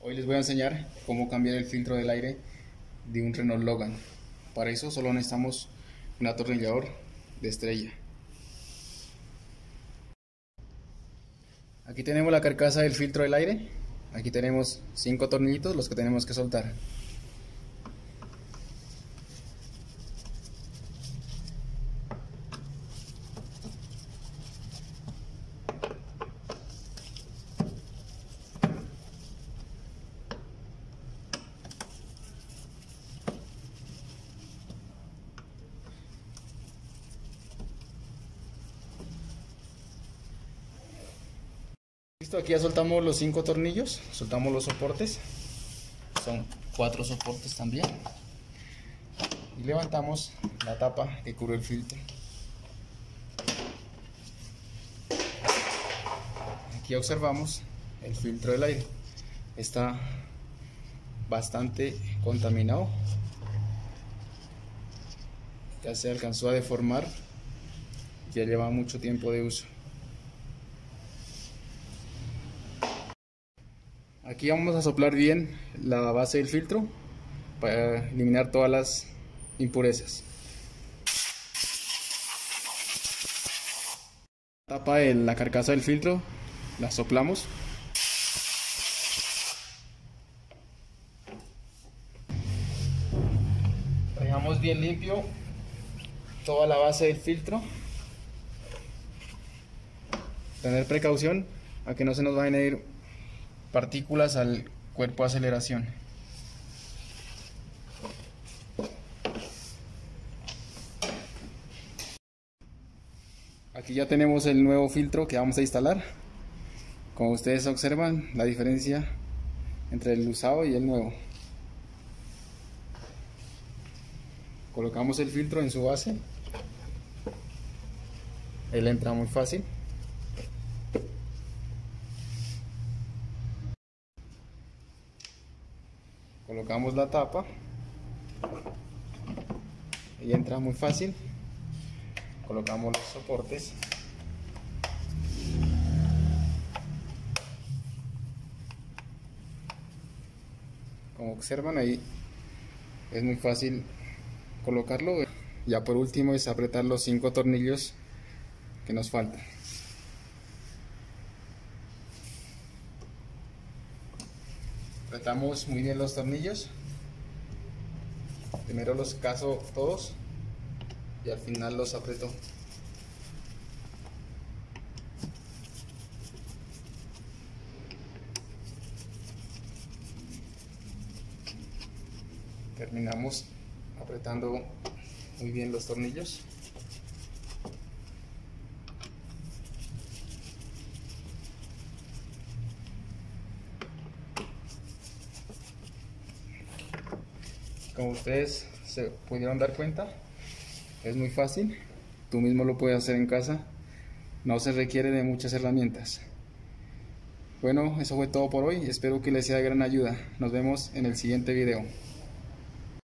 Hoy les voy a enseñar cómo cambiar el filtro del aire de un Renault Logan. Para eso solo necesitamos un atornillador de estrella. Aquí tenemos la carcasa del filtro del aire. Aquí tenemos 5 tornillitos, los que tenemos que soltar. Listo, aquí ya soltamos los 5 tornillos, soltamos los soportes, son 4 soportes también, y levantamos la tapa que cubre el filtro. Aquí observamos el filtro del aire, está bastante contaminado, ya se alcanzó a deformar, ya lleva mucho tiempo de uso. Aquí vamos a soplar bien la base del filtro para eliminar todas las impurezas. La tapa de la carcasa del filtro la soplamos. Dejamos bien limpio toda la base del filtro. Tener precaución a que no se nos vayan a ir partículas al cuerpo de aceleración. Aquí ya tenemos el nuevo filtro que vamos a instalar. Como ustedes observan la diferencia entre el usado y el nuevo. Colocamos el filtro en su base. Él entra muy fácil. Colocamos la tapa y entra muy fácil. Colocamos los soportes. Como observan ahí es muy fácil colocarlo. Ya por último es apretar los 5 tornillos que nos faltan. Apretamos muy bien los tornillos. Primero los caso todos y al final los aprieto. Terminamos apretando muy bien los tornillos. Como ustedes se pudieron dar cuenta, es muy fácil, tú mismo lo puedes hacer en casa, no se requiere de muchas herramientas. Bueno, eso fue todo por hoy, espero que les sea de gran ayuda, nos vemos en el siguiente video.